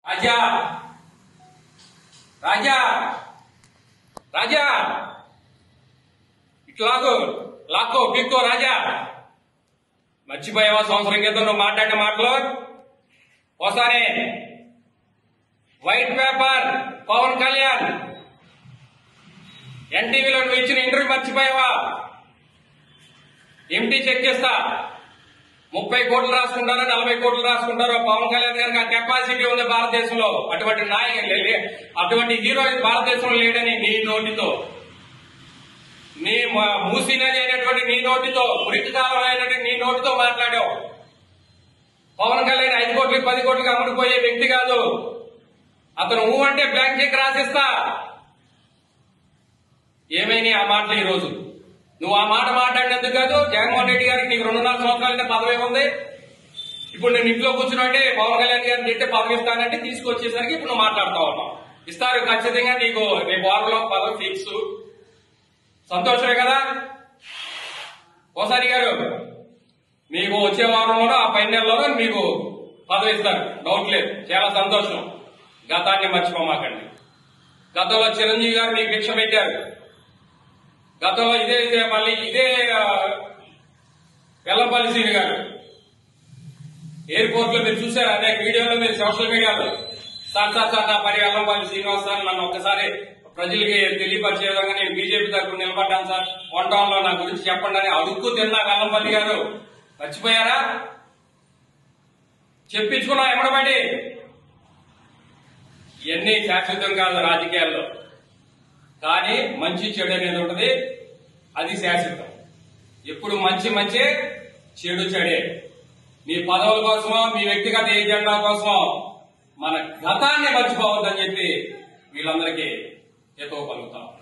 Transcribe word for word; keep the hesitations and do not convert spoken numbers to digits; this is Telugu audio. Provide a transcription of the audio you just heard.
రాజా రాజా రాజా ఇట్లాగో లాక్కో పీక్కో రాజా మర్చిపోయావా సంవత్సరం క్రితం నువ్వు మాట్లాడిన మాటలు ఒకసారి వైట్ పేపర్ పవన్ కళ్యాణ్ ఎన్టీవీలో నువ్వు ఇచ్చిన ఇంటర్వ్యూ మర్చిపోయావా? ఎంటీ చెక్ చేస్తా ముప్పై కోట్లు రాసుకుంటారో నలభై కోట్లు రాసుకుంటారో పవన్ కళ్యాణ్ గారికి ఆ కెపాసిటీ ఉంది భారతదేశంలో. అటువంటి నాయకులు అటువంటి హీరో భారతదేశంలో లేడని నీ నోటితో, నీ మూసీనది అయినటువంటి నీ నోటితో, మురికి కాలం అయినటువంటి నీ నోటితో మాట్లాడావు. పవన్ కళ్యాణ్ ఐదు కోట్లకి పది కోట్లకి అమ్ముడుపోయే వ్యక్తి కాదు. అతను ఊ అంటే బ్యాంక్ చెక్ రాసిస్తా. ఏమైనా ఆ మాటలు ఈ రోజు నువ్వు ఆ మాట మాట్లాడినందుకు కాదు. జగన్మోహన్ రెడ్డి గారికి నీకు రెండున్నర సంవత్సరాల పదవి ఉంది. ఇప్పుడు నేను ఇంట్లో కూర్చున్నట్టే పవన్ కళ్యాణ్ గారిని తిట్టే పదవి ఇస్తానంటే తీసుకొచ్చేసరికి ఇప్పుడు నువ్వు మాట్లాడుతా ఉన్నావు. ఇస్తారు ఖచ్చితంగా, నీకు రేపు వారంలో పదవి ఫిక్స్. సంతోషమే కదా ఓసారి గారు? మీకు వచ్చే వారంలోనో ఆ పై నెలలోనో మీకు పదవి ఇస్తారు, డౌట్ లేదు. చాలా సంతోషం. గతాన్ని మర్చిపోమాకండి. గతంలో చిరంజీవి గారు మీకు భిక్ష పెట్టారు. గతంలో ఇదే మళ్ళీ ఇదే వెల్లంపల్లి శ్రీని గారు ఎయిర్పోర్ట్ లో మీరు చూశారు, అనేక వీడియోలో మీరు సోషల్ మీడియాలో సార్ సార్ సార్ నా పరి వెల్లంపల్లి శ్రీనివాస్ సార్ నన్ను ఒక్కసారి ప్రజలకి తెలియపరిచే విధంగా నేను బీజేపీ తరఫున నిలబడ్డాను సార్, వన్ టౌన్ లో నా గురించి చెప్పండి అని అడుక్కు తిన్నా వెల్లంపల్లి గారు. మర్చిపోయారా? చెప్పించుకున్నా ఎమ్మడబడి. ఇవన్నీ శాశ్వతం కాదు రాజకీయాల్లో, కానీ మంచి చెడు అనేది ఉంటుంది, అది శాశ్వతం. ఎప్పుడు మంచి మంచి, చెడు చెడే. మీ పదవుల కోసమో మీ వ్యక్తిగత ఎజెండా కోసమో మన గతాన్ని మర్చిపోవద్దని చెప్పి వీళ్ళందరికీ హితవు పలుకుతాం.